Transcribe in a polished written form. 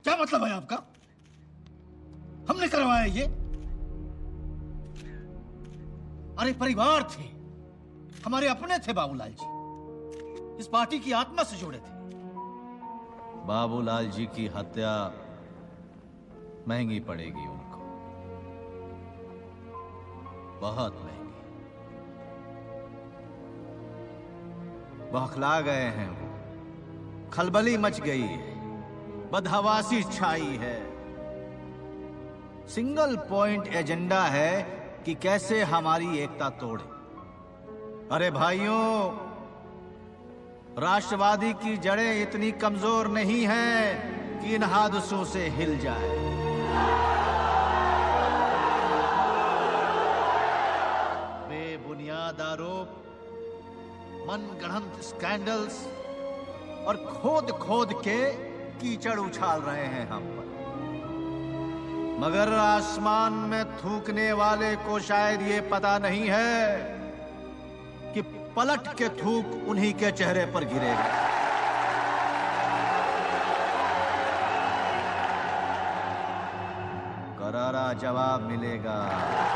क्या मतलब है आपका? हमने करवाया ये? अरे परिवार थे, हमारे अपने थे बाबूलाल जी, इस पार्टी की आत्मा से जुड़े थे। बाबूलाल जी की हत्या महंगी पड़ेगी उनको, बहुत महंगी। बौखला गए हैं वो, खलबली मच गई है, बदहवासी छाई है। सिंगल पॉइंट एजेंडा है कि कैसे हमारी एकता तोड़े। अरे भाइयों, राष्ट्रवादी की जड़ें इतनी कमजोर नहीं हैं कि इन हादसों से हिल जाए। बेबुनियाद आरोप, मनगढ़ंत स्कैंडल्स और खोद खोद के कीचड़ उछाल रहे हैं हम पर, मगर आसमान में थूकने वाले को शायद ये पता नहीं है कि पलट के थूक उन्हीं के चेहरे पर गिरेगा। करारा जवाब मिलेगा।